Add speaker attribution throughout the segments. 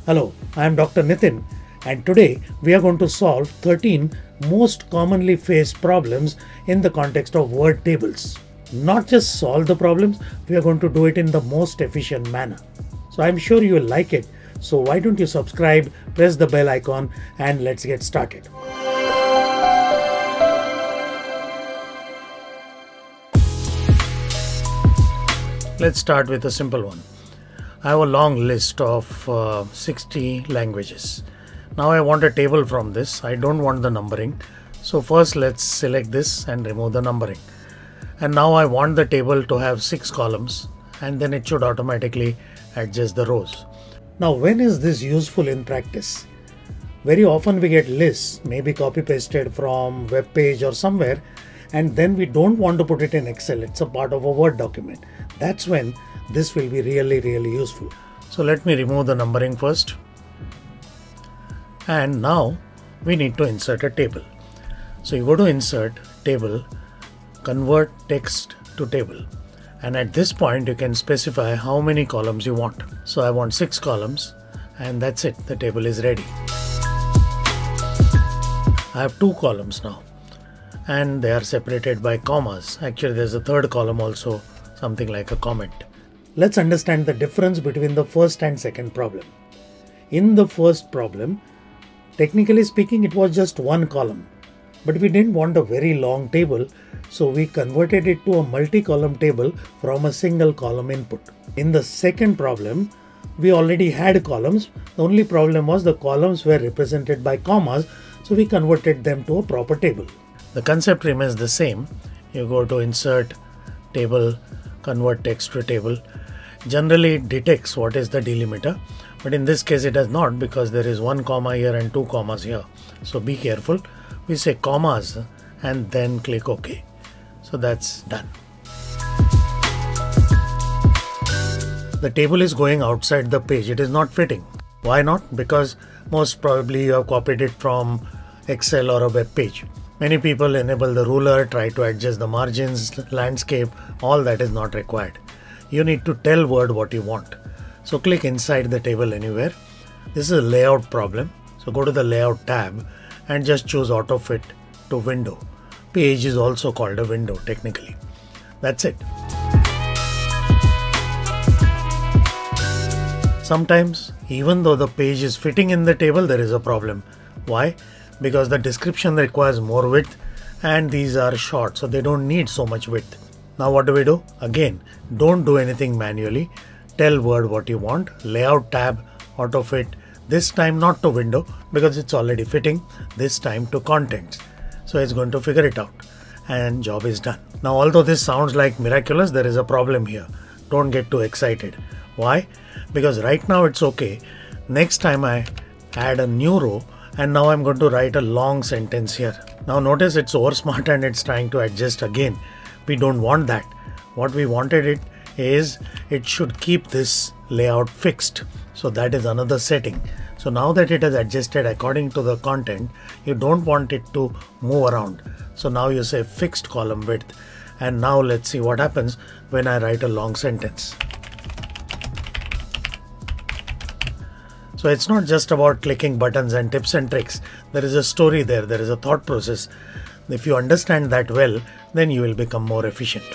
Speaker 1: Hello, I am Dr. Nitin, and today we are going to solve 13 most commonly faced problems in the context of word tables. Not just solve the problems, we are going to do it in the most efficient manner. So I am sure you will like it. So why don't you subscribe, press the bell icon, and let's get started. Let's start with a simple one. I have a long list of 60 languages. Now I want a table from this. I don't want the numbering. So first let's select this and remove the numbering. And now I want the table to have 6 columns, and then it should automatically adjust the rows. Now when is this useful in practice? Very often we get lists, maybe copy pasted from web page or somewhere, and then we don't want to put it in Excel. It's a part of a Word document. That's when this will be really useful. So let me remove the numbering first. And now we need to insert a table. So you go to insert, table, convert text to table. And at this point you can specify how many columns you want. So I want 6 columns, and that's it. The table is ready. I have 2 columns now, and they are separated by commas. Actually there's a third column also, something like a comment. Let's understand the difference between the first and second problem. In the first problem, technically speaking, it was just one column, but we didn't want a very long table, so we converted it to a multi-column table from a single column input. In the second problem, we already had columns. The only problem was the columns were represented by commas, so we converted them to a proper table. The concept remains the same. You go to insert, table, convert text to table. Generally it detects what is the delimiter, but in this case it does not, because there is 1 comma here and 2 commas here. So be careful. We say commas and then click OK. So that's done. The table is going outside the page. It is not fitting. Why not? Because most probably you have copied it from Excel or a web page. Many people enable the ruler, try to adjust the margins, landscape. All that is not required. You need to tell Word what you want. So click inside the table anywhere. This is a layout problem. So go to the layout tab and just choose auto fit to window. Page is also called a window technically. That's it. Sometimes even though the page is fitting in the table, there is a problem. Why? Because the description requires more width and these are short, so they don't need so much width. Now what do? Again, don't do anything manually. Tell Word what you want. Layout tab, auto fit. This time not to window because it's already fitting. This time to contents. So it's going to figure it out and job is done. Now although this sounds like miraculous, there is a problem here. Don't get too excited. Why? Because right now it's okay. Next time I add a new row, and now I'm going to write a long sentence here. Now notice it's over smart and it's trying to adjust again. We don't want that. What we wanted it is it should keep this layout fixed. So that is another setting. So now that it has adjusted according to the content, you don't want it to move around. So now you say fixed column width. And now let's see what happens when I write a long sentence. So it's not just about clicking buttons and tips and tricks. There is a story there. There is a thought process. If you understand that well, then you will become more efficient.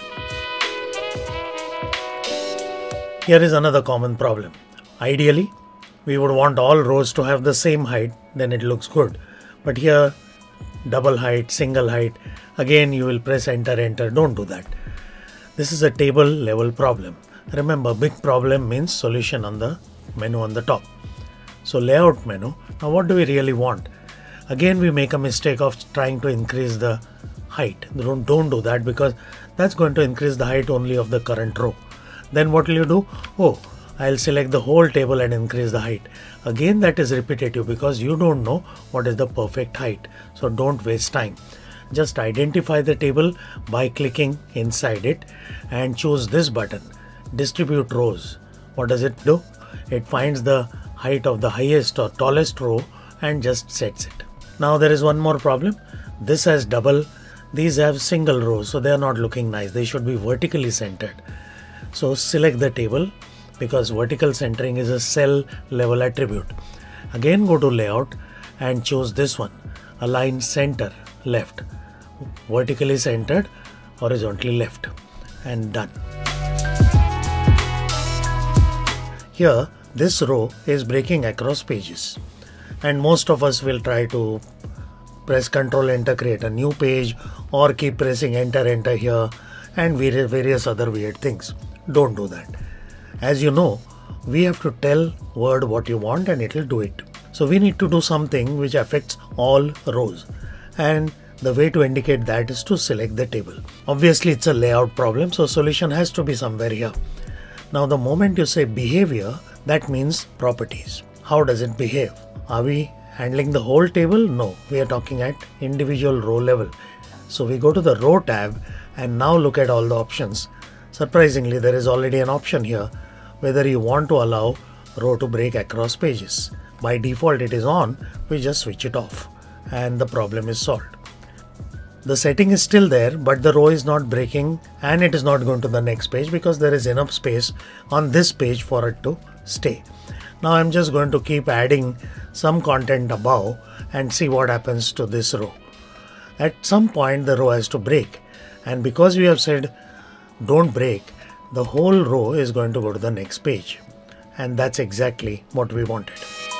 Speaker 1: Here is another common problem. Ideally, we would want all rows to have the same height, then it looks good. But here, double height, single height, again you will press enter. Don't do that. This is a table level problem. Remember, big problem means solution on the menu on the top. So layout menu. Now what do we really want? Again we make a mistake of trying to increase the height. Don't do that, because that's going to increase the height only of the current row. Then what will you do? Oh, I'll select the whole table and increase the height. Again that is repetitive because you don't know what is the perfect height. So don't waste time. Just identify the table by clicking inside it and choose this button, distribute rows. What does it do? It finds the height of the highest or tallest row and just sets it. Now there is one more problem. This has double, these have single rows, so they are not looking nice. They should be vertically centered. So select the table, because vertical centering is a cell level attribute. Again go to layout and choose this one, align center left, vertically centered, horizontally left, and done. Here this row is breaking across pages, and most of us will try to press Ctrl Enter, create a new page, or keep pressing Enter here, and various other weird things. Don't do that. As you know, we have to tell Word what you want and it will do it. So we need to do something which affects all rows, and the way to indicate that is to select the table. Obviously it's a layout problem, so solution has to be somewhere here. Now the moment you say behavior, that means properties. How does it behave? Are we handling the whole table? No, we are talking at individual row level. So we go to the row tab and now look at all the options. Surprisingly, there is already an option here whether you want to allow row to break across pages. By default it is on, we just switch it off and the problem is solved. The setting is still there, but the row is not breaking and it is not going to the next page because there is enough space on this page for it to stay. Now I'm just going to keep adding some content above and see what happens to this row. At some point the row has to break, and because we have said don't break, the whole row is going to go to the next page, and that's exactly what we wanted.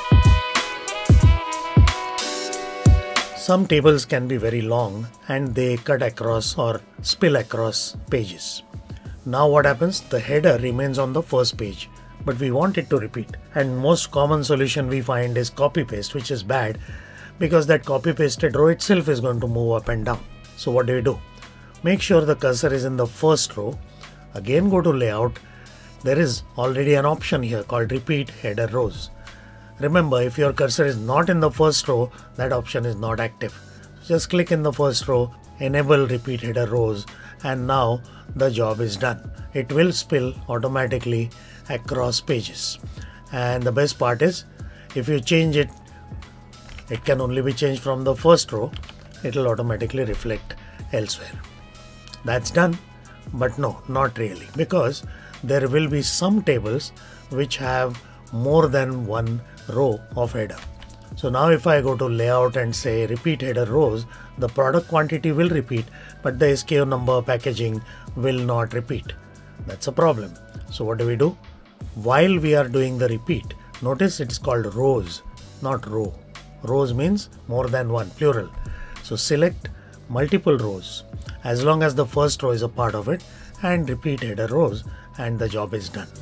Speaker 1: Some tables can be very long and they cut across or spill across pages. Now what happens? The header remains on the first page, but we want it to repeat, and most common solution we find is copy paste, which is bad because that copy pasted row itself is going to move up and down. So what do? Make sure the cursor is in the first row. Again go to layout. There is already an option here called repeat header rows. Remember, if your cursor is not in the first row, that option is not active. Just click in the first row, enable repeat header rows, and now the job is done. It will spill automatically across pages. And the best part is, if you change it, it can only be changed from the first row. It will automatically reflect elsewhere. That's done. But no, not really, because there will be some tables which have more than one row of header. So now if I go to layout and say repeat header rows, the product quantity will repeat, but the SKU number, packaging will not repeat. That's a problem. So what do? While we are doing the repeat, notice it's called rows, not row. Rows means more than one, plural. So select multiple rows as long as the first row is a part of it, and repeat header rows, and the job is done.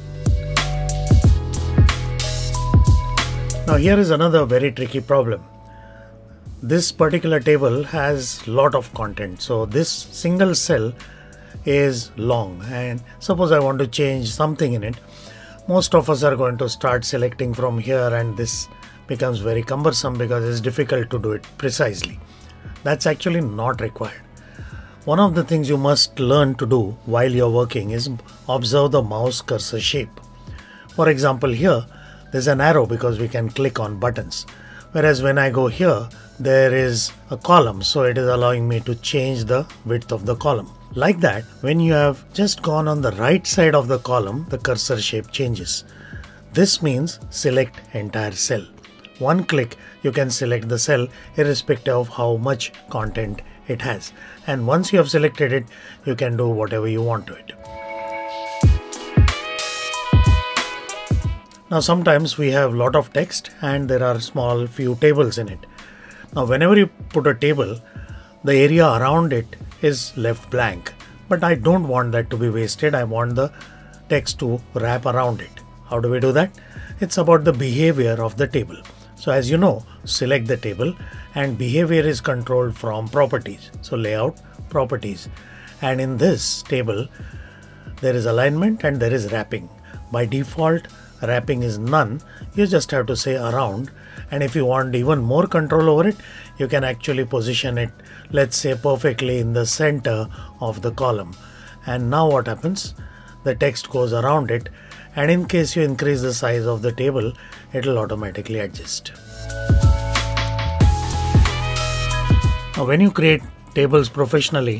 Speaker 1: Now here is another very tricky problem. This particular table has lot of content. So this single cell is long, and suppose I want to change something in it. Most of us are going to start selecting from here, and this becomes very cumbersome because it's difficult to do it precisely. That's actually not required. One of the things you must learn to do while you're working is observe the mouse cursor shape. For example, here there's an arrow because we can click on buttons, whereas when I go here there is a column, so it is allowing me to change the width of the column. Like that, when you have just gone on the right side of the column, the cursor shape changes. This means select entire cell. One click you can select the cell irrespective of how much content it has, and once you have selected it, you can do whatever you want to it. Now sometimes we have lot of text and there are small few tables in it. Now whenever you put a table, the area around it is left blank, but I don't want that to be wasted. I want the text to wrap around it. How do we do that? It's about the behavior of the table. So as you know, select the table, and behavior is controlled from properties. So layout, properties, and in this table there is alignment and there is wrapping. By default, wrapping is none. You just have to say around, and if you want even more control over it, you can actually position it, let's say, perfectly in the center of the column. And now what happens? The text goes around it, and in case you increase the size of the table, it will automatically adjust. Now when you create tables professionally,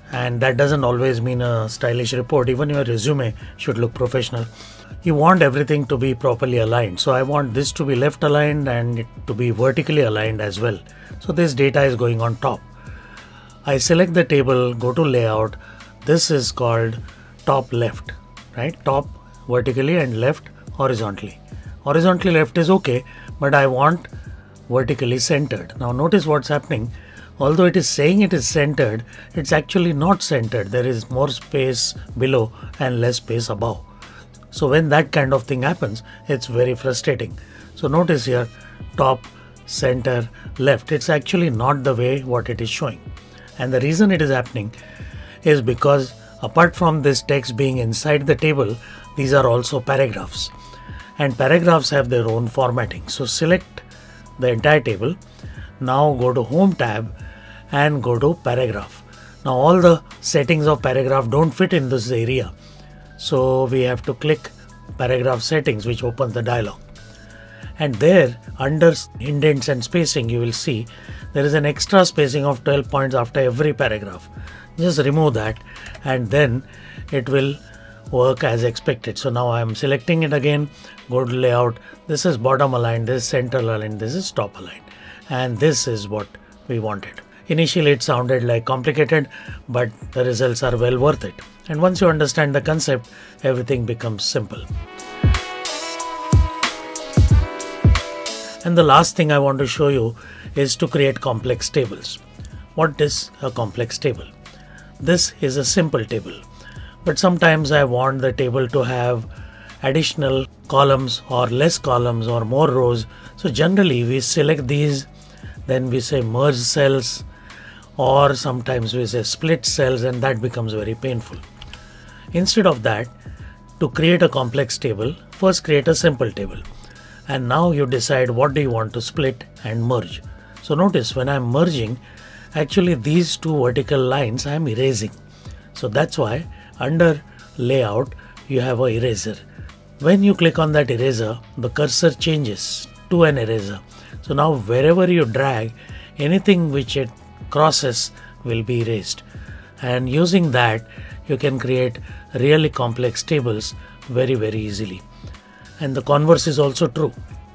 Speaker 1: And that doesn't always mean a stylish report. Even your resume should look professional. You want everything to be properly aligned. So I want this to be left aligned and it to be vertically aligned as well. So this data is going on top. I select the table, go to layout. This is called top left, right? Top vertically and left horizontally. Horizontally left is okay, but I want vertically centered. Now notice what's happening. Although it is saying it is centered, it's actually not centered. There is more space below and less space above. So when that kind of thing happens, it's very frustrating. So notice here, top, center, left. It's actually not the way what it is showing. And the reason it is happening is because apart from this text being inside the table, these are also paragraphs. And paragraphs have their own formatting. So select the entire table. Now go to Home tab and go to Paragraph. Now all the settings of paragraph don't fit in this area. So we have to click Paragraph Settings, which opens the dialog. And there under indents and spacing, you will see there is an extra spacing of 12 points after every paragraph. Just remove that and then it will work as expected. So now I am selecting it again, go to layout. This is bottom aligned, this is center aligned, this is top aligned. And this is what we wanted. Initially it sounded like complicated, but the results are well worth it. And once you understand the concept, everything becomes simple. And the last thing I want to show you is to create complex tables. What is a complex table? This is a simple table, but sometimes I want the table to have additional columns or less columns or more rows. So generally we select these, then we say merge cells, or sometimes we say split cells, and that becomes very painful. Instead of that, to create a complex table, first create a simple table. And now you decide what do you want to split and merge. So notice when I'm merging, actually these two vertical lines I'm erasing. So that's why under layout you have an eraser. When you click on that eraser, the cursor changes to an eraser. So now wherever you drag, anything which it crosses will be erased. And using that, you can create really complex tables very easily. And the converse is also true.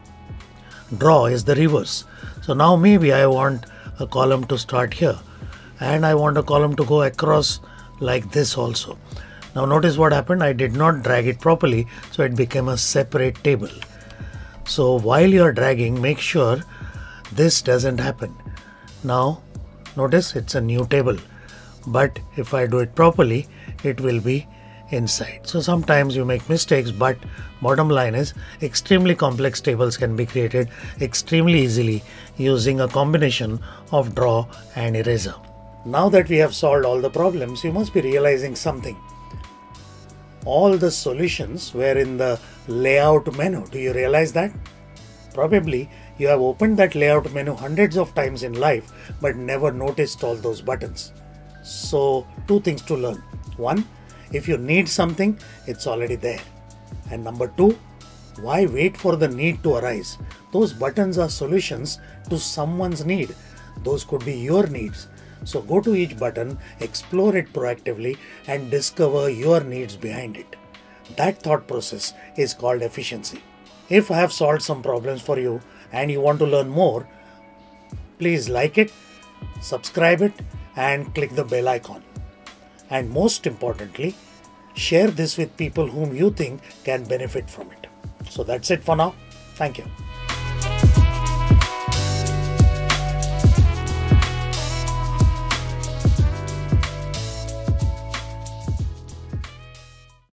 Speaker 1: Draw is the reverse. So now maybe I want a column to start here and I want a column to go across like this also. Now notice what happened. I did not drag it properly, so it became a separate table. So while you are dragging, make sure this doesn't happen. Now notice it's a new table, but if I do it properly, it will be inside. So sometimes you make mistakes, but bottom line is extremely complex tables can be created extremely easily using a combination of draw and eraser. Now that we have solved all the problems, you must be realizing something. All the solutions were in the layout menu. Do you realize that? Probably you have opened that layout menu hundreds of times in life but never noticed all those buttons. So two things to learn. One, if you need something, it's already there. And number two, why wait for the need to arise? Those buttons are solutions to someone's need. Those could be your needs. So go to each button, explore it proactively, and discover your needs behind it. That thought process is called efficiency. If I have solved some problems for you and you want to learn more, please like it, subscribe it, and click the bell icon. And most importantly, share this with people whom you think can benefit from it. So that's it for now. Thank you.